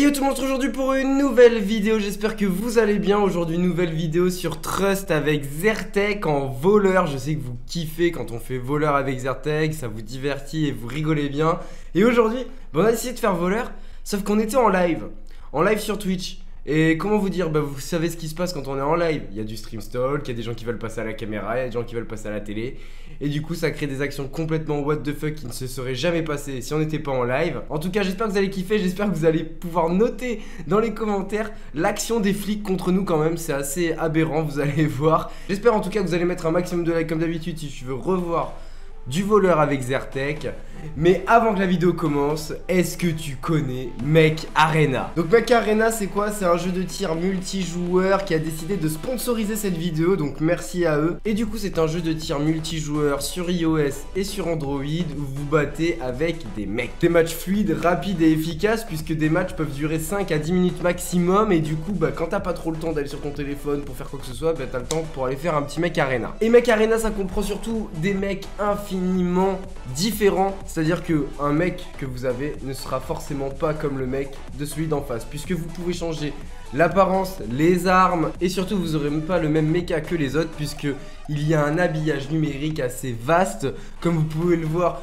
yo tout le monde, on se retrouve aujourd'hui pour une nouvelle vidéo, j'espère que vous allez bien. Aujourd'hui nouvelle vidéo sur Trust avec Zertek en voleur. Je sais que vous kiffez quand on fait voleur avec Zertek, ça vous divertit et vous rigolez bien. Et aujourd'hui, on a décidé de faire voleur, sauf qu'on était en live sur Twitch. Et comment vous dire, vous savez ce qui se passe quand on est en live. Il y a du stream stalk, il y a des gens qui veulent passer à la caméra, il y a des gens qui veulent passer à la télé. Et du coup ça crée des actions complètement what the fuck qui ne se seraient jamais passées si on n'était pas en live. En tout cas j'espère que vous allez kiffer, j'espère que vous allez pouvoir noter dans les commentaires l'action des flics contre nous quand même. C'est assez aberrant, vous allez voir. J'espère en tout cas que vous allez mettre un maximum de likes comme d'habitude si tu veux revoir du voleur avec Zertek. Mais avant que la vidéo commence, est-ce que tu connais Mech Arena? Donc Mech Arena c'est quoi? C'est un jeu de tir multijoueur qui a décidé de sponsoriser cette vidéo, donc merci à eux. Et du coup c'est un jeu de tir multijoueur sur iOS et sur Android où vous battez avec des mecs. Des matchs fluides, rapides et efficaces puisque des matchs peuvent durer 5 à 10 minutes maximum. Et du coup quand t'as pas trop le temps d'aller sur ton téléphone pour faire quoi que ce soit, t'as le temps pour aller faire un petit Mech Arena. Et Mech Arena ça comprend surtout des mecs infiniment différents. C'est-à-dire qu'un mec que vous avez ne sera forcément pas comme le mec de celui d'en face, puisque vous pouvez changer l'apparence, les armes, et surtout vous aurez même pas le même mecha que les autres, puisque il y a un habillage numérique assez vaste. Comme vous pouvez le voir,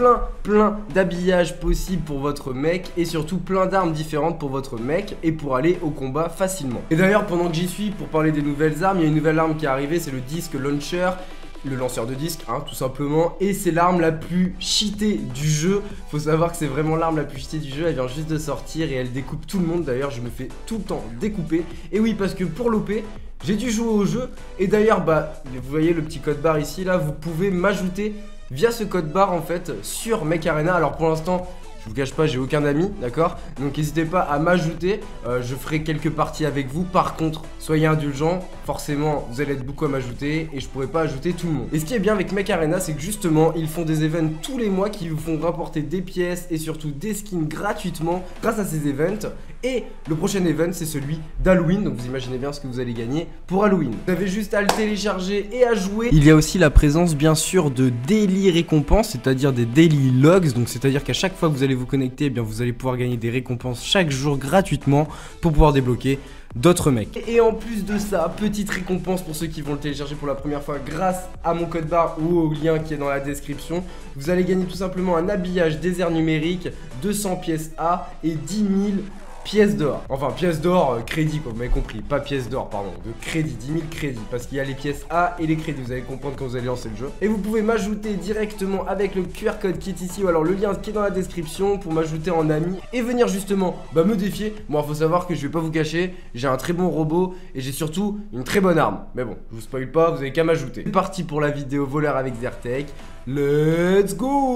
plein d'habillages possibles pour votre mec, et surtout plein d'armes différentes pour votre mec et pour aller au combat facilement. Et d'ailleurs pendant que j'y suis, pour parler des nouvelles armes, il y a une nouvelle arme qui est arrivée, c'est le disque launcher. Le lanceur de disque, tout simplement. Et c'est l'arme la plus cheatée du jeu. Faut savoir que c'est vraiment l'arme la plus cheatée du jeu. Elle vient juste de sortir et elle découpe tout le monde. D'ailleurs je me fais tout le temps découper. Et oui, parce que pour l'OP, j'ai dû jouer au jeu. Et d'ailleurs vous voyez le petit code barre ici là, vous pouvez m'ajouter via ce code barre en fait sur Mech Arena. Alors pour l'instant je vous cache pas, j'ai aucun ami, d'accord? Donc n'hésitez pas à m'ajouter, je ferai quelques parties avec vous. Par contre, soyez indulgents, forcément vous allez être beaucoup à m'ajouter et je pourrai pas ajouter tout le monde. Et ce qui est bien avec Mech Arena, c'est que justement ils font des events tous les mois qui vous font rapporter des pièces et surtout des skins gratuitement grâce à ces events. Et le prochain event c'est celui d'Halloween, donc vous imaginez bien ce que vous allez gagner pour Halloween. Vous avez juste à le télécharger et à jouer. Il y a aussi la présence bien sûr de daily récompenses, c'est-à-dire des daily logs, donc c'est-à-dire qu'à chaque fois que vous allez vous connecter, vous allez pouvoir gagner des récompenses chaque jour gratuitement pour pouvoir débloquer d'autres mecs. Et en plus de ça, petite récompense pour ceux qui vont le télécharger pour la première fois grâce à mon code barre ou au lien qui est dans la description. Vous allez gagner tout simplement un habillage désert numérique, 200 pièces A et 10 000 pièces d'or. Enfin pièces d'or, crédit quoi, vous m'avez compris. Pas pièces d'or, pardon, de crédit, 10 000 crédits. Parce qu'il y a les pièces A et les crédits, vous allez comprendre quand vous allez lancer le jeu. Et vous pouvez m'ajouter directement avec le QR code qui est ici ou alors le lien qui est dans la description pour m'ajouter en ami et venir justement me défier. Moi faut savoir que je vais pas vous cacher, j'ai un très bon robot et j'ai surtout une très bonne arme. Mais bon, je vous spoil pas, vous avez qu'à m'ajouter. C'est parti pour la vidéo voleur avec Zertek. Let's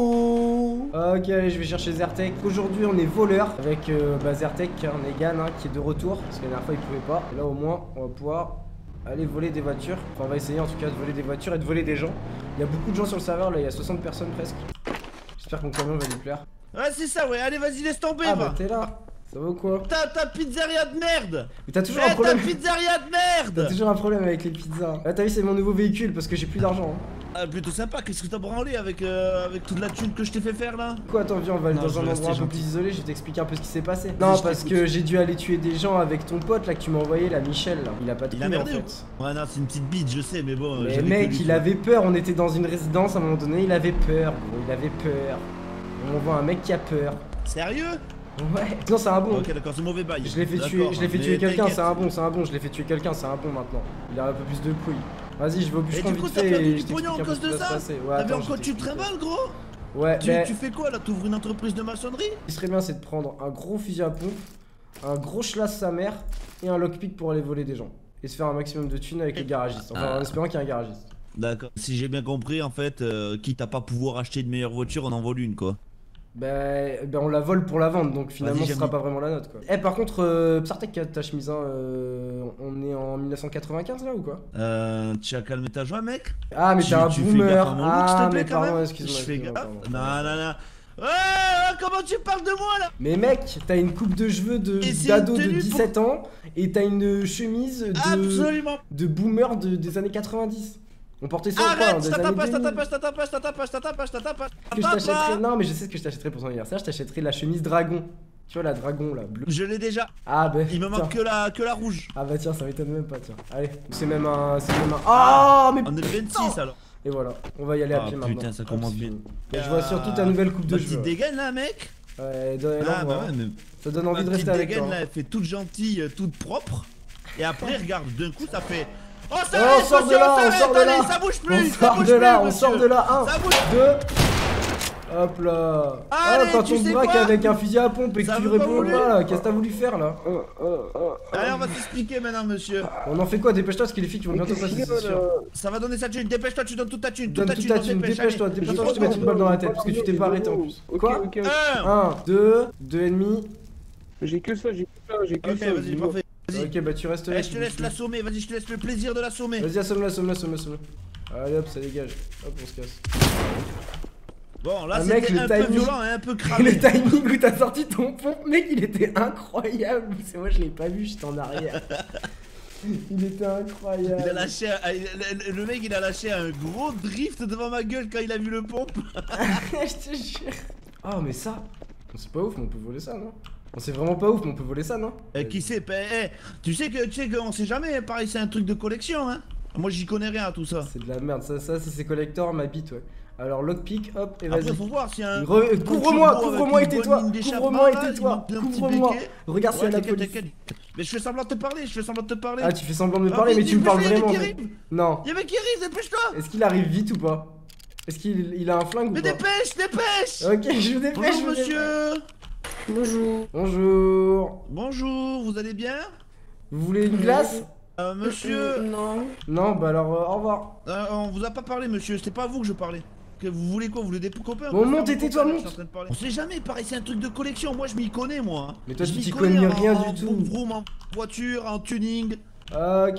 go! Ok, allez, je vais chercher Zertek. Aujourd'hui, on est voleur avec Zertek, Negan, qui est de retour. Parce que la dernière fois, il pouvait pas. Là, au moins, on va pouvoir aller voler des voitures. Enfin, on va essayer en tout cas de voler des voitures et de voler des gens. Il y a beaucoup de gens sur le serveur, là, il y a 60 personnes presque. J'espère que mon camion va lui plaire. Ouais, c'est ça, ouais, allez, vas-y, laisse tomber, va. T'es là. Ça va ou quoi? Ta pizzeria de merde! Mais t'as toujours un problème. Ta pizzeria de merde! T'as toujours un problème avec les pizzas. Là, t'as vu, c'est mon nouveau véhicule parce que j'ai plus d'argent. Plutôt sympa, qu'est-ce que t'as branlé avec toute la thune que je t'ai fait faire là? Quoi, attends, viens, on va aller dans un endroit un peu plus isolé, je vais t'expliquer un peu ce qui s'est passé. Non, parce que j'ai dû aller tuer des gens avec ton pote là que tu m'as envoyé, là, Michel. Là. Il a pas de couilles en fait. Ouais, non, c'est une petite bite, je sais, mais bon. Mais mec, il avait peur, on était dans une résidence à un moment donné, il avait peur, gros, il avait peur. On voit un mec qui a peur. Sérieux? Ouais, non c'est un bon. Ok d'accord, c'est mauvais bail. Je l'ai fait tuer quelqu'un, c'est un bon, je l'ai fait tuer quelqu'un, c'est un bon maintenant. Il a un peu plus de couilles. Vas-y, je vais au bûcheron vite fait et je t'explique un peu ce qui va se passer. Ouais, t'avais encore tu très mal gros? Ouais, tu fais quoi là? T'ouvres une entreprise de maçonnerie? Ce qui serait bien c'est de prendre un gros fusil à pompe, un gros schlass sa mère et un lockpick pour aller voler des gens. Et se faire un maximum de thunes avec les garagistes, enfin en espérant qu'il y ait un garagiste. D'accord, si j'ai bien compris en fait, quitte à pas pouvoir acheter une meilleure voiture, on en vole une quoi. On la vole pour la vendre, donc finalement ce sera pas vraiment la note quoi. Par contre, Psartek, ta chemise, on est en 1995 là ou quoi? Tu as calmé ta joie mec? Ah mais t'es un boomer. Ah mais pardon, excuse-moi. Je fais gaffe. Non. Comment tu parles de moi là? Mais mec, t'as une coupe de cheveux d'ado de 17 ans et t'as une chemise de boomer des années 90. On portait ça arrête, je t'achèterais. t'attapasse. Non mais je sais ce que je t'achèterais pour ton anniversaire, je t'achèterais la chemise dragon. Tu vois la dragon là, bleue. Je l'ai déjà. Ah bah. Il me manque que la rouge. Ah bah tiens, ça m'étonne même pas, tiens. Allez, c'est même un. Ah mais. On est le 26 alors. Et voilà, on va y aller à pied maintenant. Putain, ça commence bien. Et je vois surtout ta nouvelle coupe de Petite cheveux. dégaine là, mec. Ouais, Ah bah ouais, mais. ça donne envie de rester avec toi. Dégaine là, elle fait toute gentille, toute propre. Et après, regarde, d'un coup, ça fait. Oh, Oh, ça on sort de là, on sort de là. Ça bouge plus, On ça sort bouge de là, plus, on sort monsieur. de là. 1, Ça bouge. 2. Hop là. Ah, Allez, quand tu on te sais braque quoi avec un fusil à pompe et que Ça tu veut pas réponds voulu. pas là, qu'est-ce que t'as voulu faire là? Allez, on va t'expliquer maintenant, monsieur. On en fait quoi? Dépêche-toi parce que les filles qui vont bientôt passer, c'est sûr. Ça va donner sa thune, dépêche-toi, tu donnes toute ta thune. Donne toute ta thune, dépêche-toi, dépêche-toi, je te mets une balle dans la tête parce que tu t'es pas arrêté en plus. Quoi? 1, 2, 2 ennemis. J'ai que ça, j'ai que Ok, ça. vas-y, parfait. Vas-y. Ok, bah tu restes là. Eh, je te laisse l'assommer, vas-y, je te laisse le plaisir de l'assommer. Vas-y, assomme-le. Allez hop, ça dégage. Hop, on se casse. Bon, là, Ah, mec, c'était le un peu timing. violent et un peu cramé. Le timing où t'as sorti ton pompe, mec, il était incroyable. C'est moi, je l'ai pas vu, j'étais en arrière. Il était incroyable. Il a lâché le mec, il a lâché un gros drift devant ma gueule quand il a vu le pompe. Je te jure. Oh, mais ça, c'est pas ouf, mais on peut voler ça, non? C'est vraiment pas ouf, mais on peut voler ça, non? Qui sait, tu sais qu'on sait jamais, pareil, c'est un truc de collection, hein. Moi, j'y connais rien à tout ça. C'est de la merde, ça c'est collector, ma bite, ouais. Alors, lockpick, hop, et Après, vas-y. faut voir s'il y a un. Couvre-moi et tais-toi. Couvre-moi et tais-toi. Il manque un petit Couvre-moi. béquet. Regarde s'il y a la t'inquiète, police. t'inquiète. Mais je fais semblant de te parler, Ah, tu fais semblant de me Ah, parler, mais mais tu me parles dépêche-toi, vraiment. il y a mec. un mec Non. Y'a un mec qui arrive, dépêche-toi. Est-ce qu'il arrive vite ou pas? Est-ce qu'il a un flingue ou Mais pas? dépêche. Ok, je vous dépêche. Bonjour, je vous dépêche. monsieur. Bonjour. Bonjour. Bonjour, vous allez bien? Vous voulez une glace? Monsieur. Non. Non, bah alors au revoir. On vous a pas parlé, monsieur, c'était pas à vous que je parlais. Que vous voulez quoi? Vous voulez des copains? Bon, On peut monte faire et des tais-toi, copains, monte. je suis en train de parler. On sait jamais, pareil, c'est un truc de collection. Moi, je m'y connais, moi. Mais toi, Je tu m'y t'y connais connais en- rien en du tout. vroom vroom, en voiture, en tuning. Ok.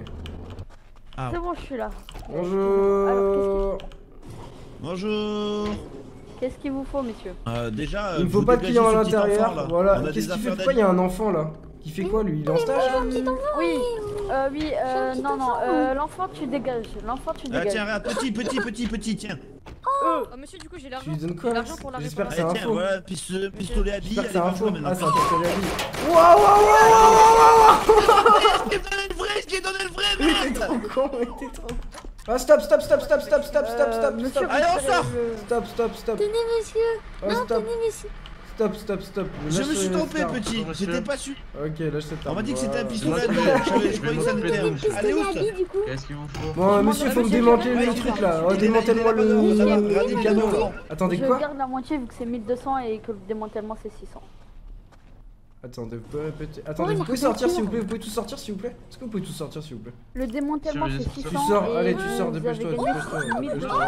Ah. C'est bon, je suis là. Bonjour. Bonjour. Qu'est-ce qu'il vous faut, messieurs? Déjà, Il me faut vous pas de dégagez clients à ce petit enfant, l'intérieur. là. Voilà. On a Qu'est-ce des qu'il fait? affaires Pourquoi il y a un enfant là? Qui fait quoi lui? Il est en stage? Oui, non, l'enfant, tu dégages. L'enfant, tu Ah, dégages. tiens, regarde, petit, tiens. Oh, monsieur, du coup, j'ai Tu l'argent. lui donnes J'ai quoi? l'argent pour la J'espère que Allez, c'est un tiens, faux. voilà, pistolet à billes. J'espère que c'est un faux. maintenant. Ah, c'est un pistolet à billes. Waouh, waouh, Je t'ai donné le vrai, T'es merde. trop con, mais t'es trop con. Ah, stop. Monsieur, Allez, on sort. Stop. Tenez, monsieur. Oh, Non, stop. tenez, monsieur. Stop. Je Lâche me suis cette trompé, arme. petit. J'étais pas sûr. Ok, lâche cette On arme. m'a dit que c'était un Voilà. pistolet à billes. Je croyais que ça était un. Allez, Pistolet où à ça? billes, du coup. Qu'est-ce qu'il vous faut? Bon, monsieur, faut me démanteler Ouais, le il truc est là. là. Oh, Il est là, démantèle-moi il est là, il est là, le il est là. canon. Attendez, Je quoi? garde la moitié vu que c'est 1200 et que le démantèlement c'est 600. Attendez, vous pouvez répéter. Attendez, vous pouvez sortir s'il vous plaît. Vous pouvez tous sortir s'il vous plaît. Est-ce que vous pouvez tous sortir s'il vous plaît? Le démantèlement Sur les- c'est tu 600. Tu sors, et allez, tu vous sors, avez dépêche-toi, gagné dépêche-toi. 1200.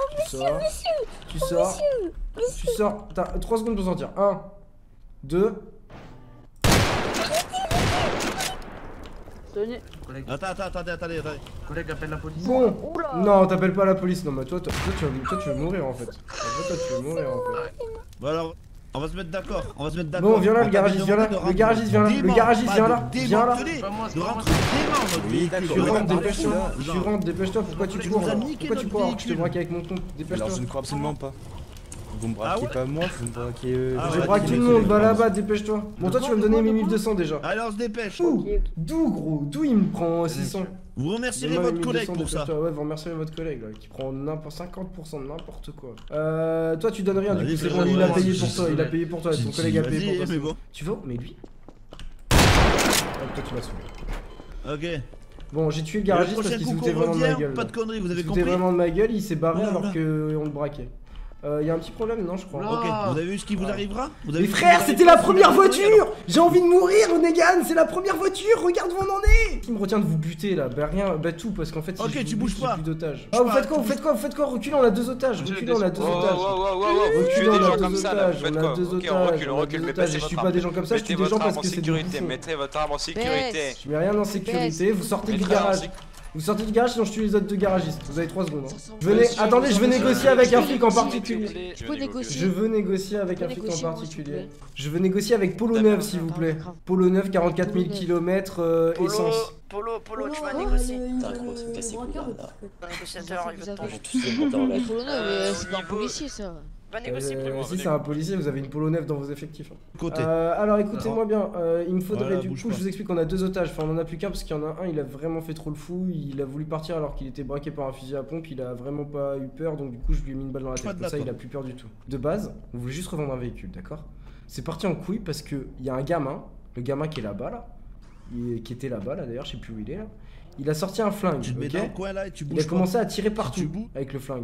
Tu sors. Tu sors. T'as 3 secondes pour sortir. 1, 2. Tenez. Collègue, Attendez. collègue, appelle la police. Bon. Oula. Non, t'appelles pas la police. Non, mais toi, tu vas mourir en fait. Toi, tu vas mourir en fait. Bon, alors, on va se mettre d'accord. Bon, viens là, le On garagiste, t'avait viens là. demandé de Le garagiste, viens là. Le rentrer garagiste, pas viens de là. Viens là. démanteler, Pas moi, c'est de pas moi. rentrer dément dans notre véhicule. Tu rentres, Genre, dépêche-toi. genre, Tu rentres, dépêche-toi. Pourquoi tu Vous cours là? avez niqué Pourquoi tu notre cours? Je te véhicule. braque avec mon compte. Dépêche-toi. Alors je ne crois absolument pas. Vous me Ah braquez ouais pas moi, vous me braquez. Ah Je ouais, braque tout le monde. Va là-bas, dépêche-toi. Bon, toi, tu vas me donner mes 1200 déjà. Allez, on se dépêche. D'où? D'où, gros? D'où il me prend 600? Vous remercierez Donne-moi votre mes collègue 1200, pour ça. dépêche-toi. Ouais, vous remercierez votre collègue là, qui prend 50% de n'importe quoi. Toi, tu donnes rien, du Vas-y, coup, c'est fais bon, ça, il a ouais, payé je pour suis toi, il a désolé. payé pour toi, ton collègue a payé pour toi. Vas-y, mais bon. Tu veux? Mais lui? Toi, tu m'as saoulé. Ok. Bon, j'ai tué le Le garagiste parce prochain qu'il se coup foutait qu'on vraiment de ma revient, gueule. pas de conneries, vous Il avez se foutait compris? vraiment de ma gueule, il s'est barré Oula, alors oula. qu'on le braquait. Y a un petit problème, non, je crois. Oula. Ok, vous avez vu ce qui vous arrivera? Vous avez Mais vu ce qui frère, vous c'était arrivera la si première vous avez compris, voiture! J'ai envie de mourir, Onegan! C'est la première voiture! Regarde où on en est! Qui me retient de vous buter là? Bah rien, bah tout, parce qu'en fait, si Ok, je vous tu bute, bouges j'ai pas. plus d'otages. Bouge Ah, vous pas, faites quoi? tu Vous faites quoi? Vous faites quoi? Reculez, on a 2 otages! Reculez, on a 2 otages! Tuez Reculez, des on a gens 2 comme ça là, otages! vous faites On a quoi? 2 Ok, on otages! recule, On a 2 mais otages! baissez Et je tue votre pas arme. des gens comme ça, je tue Mettez des gens votre arme parce en que c'est des sécurité, bouffons. mettez votre arme en sécurité. Je mets rien en sécurité, vous sortez du Mettez votre arme en garage. sécurité. Vous sortez du garage sinon je tue les autres 2 garagistes. Vous avez 3 secondes. Attendez, je veux négocier avec un flic en particulier. Je peux négocier. Je veux négocier avec un flic en négocier, moi, particulier. s'il vous plaît. Je veux négocier avec Polo 9 s'il vous plaît. Polo 9, 44 000 km essence. Polo, tu vas négocier. T'as gros, c'est cassé couille là. Le négociateur, il veut te J'ai tendre. tous les montants en l'air. Polo 9, c'est pas un policier ça. Va négocier plus. Si c'est un policier, vous avez une polo neuve dans vos effectifs. Côté. Alors écoutez-moi bien, il me faudrait Voilà, du bouge coup, pas. je vous explique, on a 2 otages, enfin on en a plus qu'un parce qu'il y en a un, il a vraiment fait trop le fou, il a voulu partir alors qu'il était braqué par un fusil à pompe, il a vraiment pas eu peur, donc du coup je lui ai mis une balle dans la Pas tête, de comme ça lapin. il a plus peur du tout. De base, on voulait juste revendre un véhicule, d'accord? C'est parti en couille parce que il y a un gamin, le gamin qui est là-bas là, qui était là-bas là d'ailleurs, je sais plus où il est là, il a sorti un flingue, Tu te mets ok. dans le coin là et tu Il bouges a commencé à tirer tu partout bouges. avec le flingue.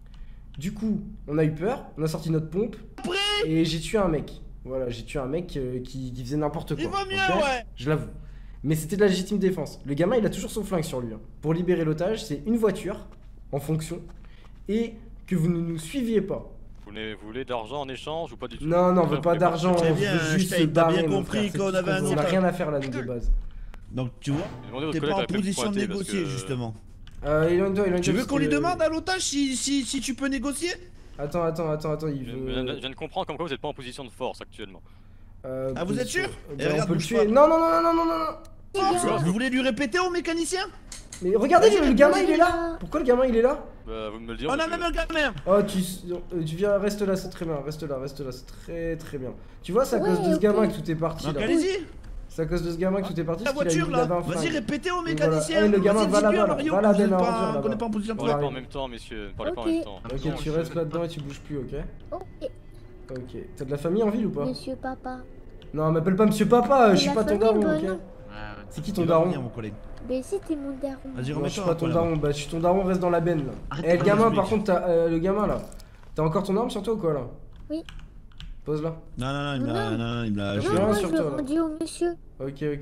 Du coup, on a eu peur, on a sorti notre pompe et j'ai tué un mec. Voilà, j'ai tué un mec qui faisait n'importe quoi. Il va mieux, ok ouais. Je l'avoue. Mais c'était de la légitime défense. Le gamin, il a toujours son flingue sur lui. Hein. Pour libérer l'otage, c'est une voiture en fonction et que vous ne nous suiviez pas. Vous voulez d'argent en échange ou pas du tout? Non, non, on veut pas d'argent, Très on bien, veut juste Stein, se t'as barrer. bien mon compris frère, c'est qu'on tout avait ce un On a autre- rien à faire là, nous, de base. Donc tu vois, Demandez au t'es collègue pas en à peine position de pointer, parce négocier que- justement. Éloigne-toi, éloigne-toi. Tu veux parce qu'on lui que- demande à l'otage si tu peux négocier? Attends, il Je veut. viens de comprendre comme quoi vous êtes pas en position de force actuellement. Ah, vous êtes sûr? Ben, regarde, on peut le bouge tuer. pas. Non, non, non, non, non, non, non. Vous voulez lui répéter au mécanicien? Mais regardez, Vas-y, le gamin il est là. Pourquoi le gamin il est là? Bah, vous me le dites. On a même un gamin. Oh, tu viens, reste là, c'est très bien, reste là, c'est très très bien. Tu vois, c'est à cause de ce gamin que tout est parti Donc là. allez-y. C'est à cause de ce gamin que tout est parti. La parce qu'il a voiture il avait là. un flingue. Vas-y, répétez au Voilà. mécanicien. Eh, le gamin, Vas-y, va là-bas, dis-lui à là. Mario Va que là, vous êtes Ben, pas- là-bas. qu'on n'est pas en position de Parlez force. pas en même temps, messieurs. Parlez pas en Ok. même temps. Ok, tu restes là-dedans et tu bouges plus, ok? Ok, Ok. T'as de la famille en ville ou pas? monsieur papa. Non, m'appelle pas monsieur papa, je suis la pas ton famille, daron, bah, ok? non. C'est qui ton Il va daron? revenir, mon collègue. Mais c'était mon daron. Vas-y, Non, je remets-toi. suis pas ton un daron, bah je suis ton daron, reste dans la benne là. Arrête Eh, de le gamin, parler, par mec. contre, le gamin là. T'as encore ton arme sur toi ou quoi là? Oui. Pose là. Non, non, non, il me Non. l'a. Non, il me l'a. Non, je- rien moi, sur je l'ai toi, là. rendu au monsieur. Ok, ok.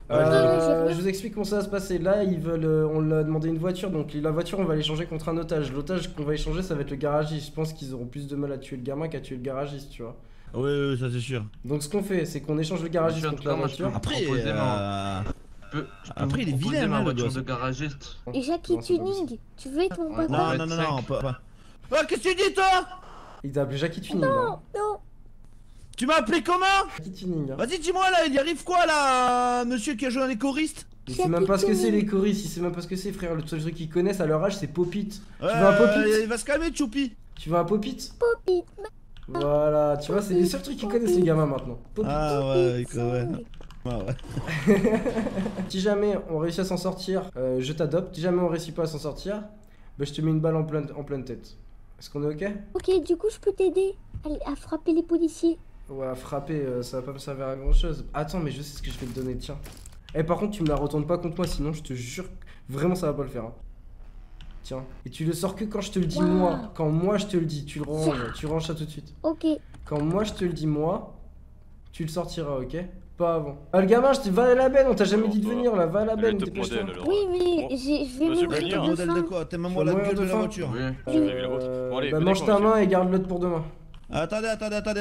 là, j'ai Je vous explique comment ça va se passer. Là, ils veulent, on leur a demandé une voiture, donc la voiture, on va l'échanger contre un otage. L'otage qu'on va échanger, ça va être le garagiste. Je pense qu'ils auront plus de mal à tuer le gamin qu'à tuer le garagiste, tu vois. Ouais, ça c'est sûr. Donc, ce qu'on fait, c'est qu'on échange le garagiste Monsieur, en contre tout la cas, moi, je peux voiture. vous Après, proposer ma- je peux après, vous il est proposer vilain, ma hein, le voiture gosse. de garagiste. Et Jackie Non, c'est pas Tuning, tu veux être mon Ouais. papa? Non, non, non, non, pas. Oh, qu'est-ce que tu dis, toi? Il t'a appelé Jackie Tuning. là. Non, Tu m'as appelé comment? Jackie Tuning. Hein. Vas-y, dis-moi là, il y arrive quoi là, monsieur qui a joué dans les choristes? Il sait même pas ce que c'est les choristes, il sait même pas ce que c'est, frère. Le seul truc qu'ils connaissent à leur âge, c'est Popit. Tu veux un Popit? Il va se calmer, Choupi. Tu veux un Popit? Popit. Voilà, tu vois, c'est les seuls trucs qu'ils connaissent les gamins maintenant. Popit. Ah ouais, ouais. Ah ouais. Si jamais on réussit à s'en sortir, je t'adopte. Si jamais on réussit pas à s'en sortir, bah, je te mets une balle en pleine tête. Est-ce qu'on est ok? Ok, du coup, je peux t'aider à frapper les policiers. Ouais, à frapper, ça va pas me servir à grand chose. Attends, mais je sais ce que je vais te donner, tiens. Eh, par contre, tu me la retournes pas contre moi, sinon je te jure, vraiment ça va pas le faire. Hein. Tiens. Et tu le sors que quand je te le dis, Wow. moi. Quand moi je te le dis, tu le ranges ça tout de suite. Ok. Quand moi je te le dis, moi, tu le sortiras, ok? Pas avant. Ah, le gamin, je te va à la benne, on t'a jamais dit de venir là, va à la Elle benne, est top dépêche-toi. modèle, alors. Oui, mais Bon. je vais Monsieur mourir Benir. de Modèle de faim. quoi? T'es même Tu vas la mourir gueule de de la faim. voiture. Oui. J'ai vu la vôtre. Bon, allez, Bah, venez, mange ta monsieur. main et garde l'autre pour demain. Attendez.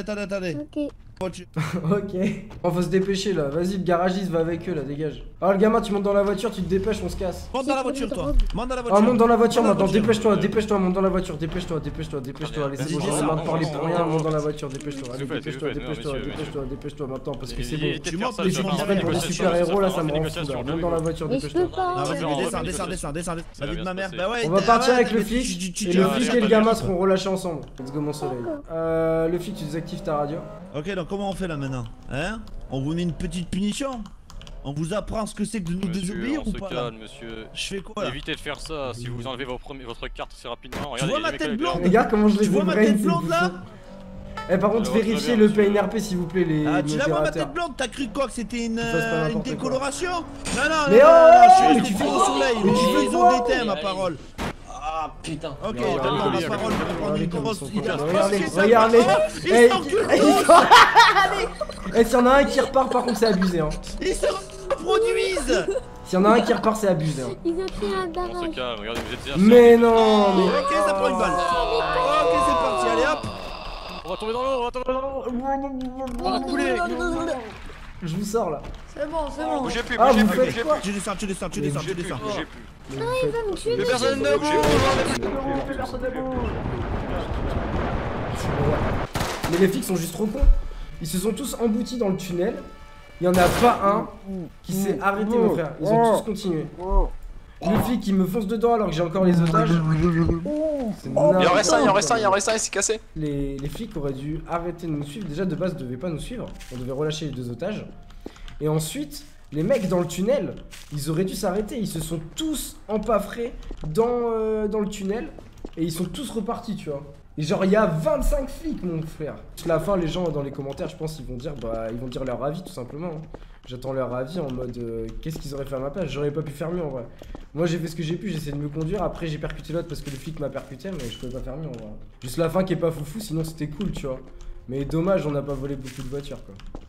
Ok. Voiture. Ok. On va se dépêcher là, vas-y, le garagiste va avec eux là, dégage. Ah, le gamin, tu montes dans la voiture, tu te dépêches, on se casse. Monte dans la voiture, toi. Monte dans la Ah, voiture. monte dans la voiture Monte dans la maintenant, voiture. dépêche-toi, monte dans la voiture, dépêche-toi, allez, c'est bon, Vas-y, j'en ai marre de parler descends, pour rien, descends. monte dans la voiture, dépêche-toi, allez, S'il vous plaît, dépêche-toi, s'il vous plaît, dépêche-toi, monsieur, dépêche-toi maintenant, parce que c'est Il bon. évitez de Tu faire montes, ça, les ça gens va qui pas, se prennent pour des négociation, super-héros, là, ça ça me va, rend fou, négociation, là. je Monte vais dans la vous- voiture, Mais je dépêche-toi. peux pas. Ah, Ça vas-y, va, mais ça va, descends. ça va La vie de bien ma se mère. passer. Bah ouais. On va partir avec le tu- flic, tu- tu- et tu- le tu- flic tu- et le tu- gamin tu- seront relâchés ensemble. Let's go, mon soleil. Le flic, tu désactives ta radio. Ok, donc comment on fait là maintenant? Hein? On vous met une petite punition? On vous apprend ce que c'est que de nous Monsieur, désobéir on ou se pas là? calme, monsieur. Je fais quoi là? Évitez de faire ça. Si vous enlevez votre carte assez rapidement. Tu vois ma tête blonde? Regarde comment je les Tu vois ma débraille, tête ces blonde là? bouffons. Eh, par contre, Alors, vérifiez très bien, le monsieur. PNRP s'il vous plaît, les Ah, tu la vois ma modérateurs. tête blonde? T'as cru quoi? Que c'était une fasses pas n'importe quoi. décoloration? Non, Mais oh, je suis mais resté tu fais au quoi? soleil. Mais tu fais Ils quoi? ont déteint ma parole. Ah putain. Ok, Non, t'as regardez, ma parole, je vais prendre une grosse. Regardez, Ils Eh, s'enculent. Eh, s'il y en a un qui repart, par contre, c'est abusé. Hein. Ils se reproduisent. S'il y en a un qui repart, c'est abusé. Hein. Ils ont créé un On se barrage. calme, regardez, vous êtes déjà. Mais non, mais. Ok, ça prend une balle. Ok, c'est parti, allez hop. On va tomber dans l'eau, on va tomber dans l'eau. On va couler. Je vous sors là. C'est bon, c'est bon. Bougez plus, Ah, bougez vous plus, faites bougez quoi? plus. Tu descends. Bougez plus, bougez plus. Mais vous faites- Il va me tuer. Mais personne ne bouge. Mais les flics sont juste trop cons. Ils se sont tous emboutis dans le tunnel. Il y en a pas un qui s'est arrêté, mon frère. Ils ont tous continué. Le flic qui me fonce dedans alors que j'ai encore les otages. C'est Il en reste un, il en n'importe reste un, quoi. il en reste un, il s'est cassé. Les flics auraient dû arrêter de nous suivre. Déjà de base, ils devaient pas nous suivre. On devait relâcher les 2 otages. Et ensuite, les mecs dans le tunnel, ils auraient dû s'arrêter. Ils se sont tous empaffrés dans le tunnel. Et ils sont tous repartis, tu vois. Et genre, il y a 25 flics, mon frère. À la fin, les gens dans les commentaires, je pense, ils vont dire leur avis, tout simplement. Hein. J'attends leur avis en mode qu'est-ce qu'ils auraient fait à ma place. J'aurais pas pu faire mieux en vrai. Moi j'ai fait ce que j'ai pu, j'ai essayé de me conduire. Après j'ai percuté l'autre parce que le flic m'a percuté, mais je pouvais pas faire mieux en vrai. Juste la fin qui est pas foufou, sinon c'était cool, tu vois. Mais dommage, on n'a pas volé beaucoup de voitures quoi.